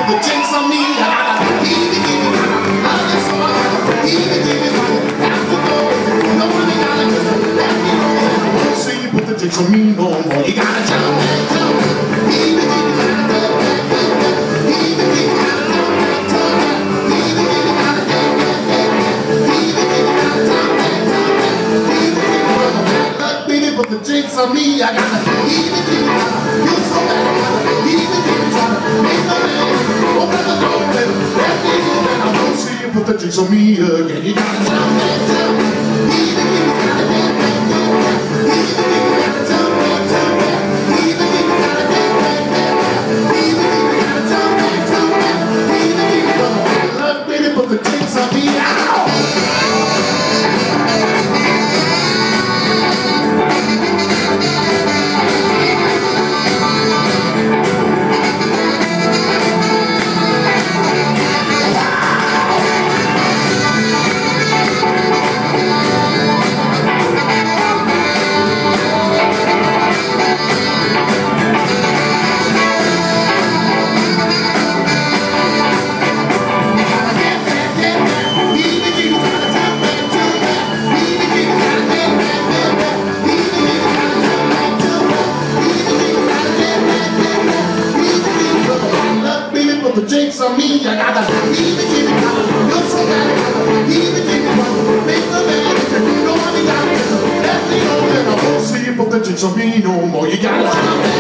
put the jinx on me. I gotta keep it, I just so I gotta keep it, have to go. Nobody gotta just let me know. I won't see you put the jinx on me no more. You gotta jump and jump. Keep it, put the jinx on me, I gotta keep it, you so bad, I gotta keep it, trying to make the man, open the door, let me in, and I won't see you put the jinx on me again. You gotta jump and jump, keep it, you gotta get back, keep it, you gotta jump and jump, keep it, you gotta get back, keep it, you gotta jump and jump, keep it, you gotta let me put the jinx on me, ow! The jinx on me, I gotta keep it, you're so bad, I gotta keep it, make the man, nobody got it, let me know, and I won't see you put the jinx on me no more. You gotta